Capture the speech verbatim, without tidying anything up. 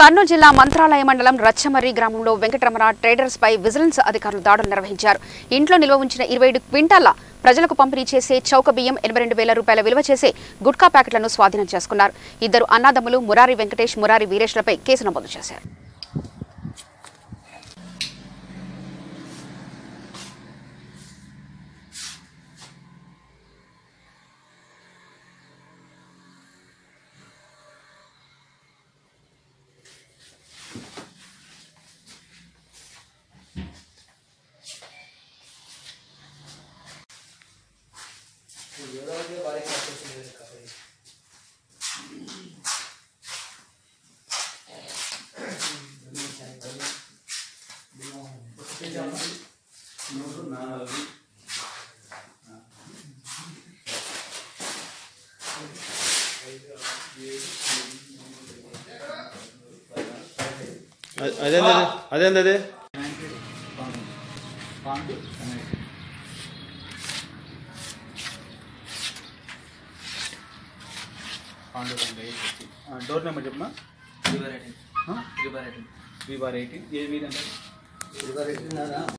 కర్నూలు జిల్లా మంత్రాలయ మండలం రచ్చమర్రి గ్రామంలో వెంకటరమణ ట్రేడర్స్ పై విజిలెన్స్ అధికారులు దాడులు నిర్వహించారు. ఇంట్లో నిల్వ ఉంచిన ఇరవై ఏడు క్వింటాల ప్రజలకు పంపిణీ చేసే చౌక బియ్యం ఎనభై రెండు వేల రూపాయల విలువ చేసే గుట్కా ప్యాకెట్లను స్వాధీనం చేసుకున్నారు. ఇద్దరు అన్నాదమ్ములు మురారి వెంకటేష్, మురారి వీరేష్లపై కేసు నమోదు చేశారు. అదేంటది అదేంటది డోర్ నెంబర్ చెప్పమా. Three bar eighteen three bar eighteen ఏ వీధి అంటే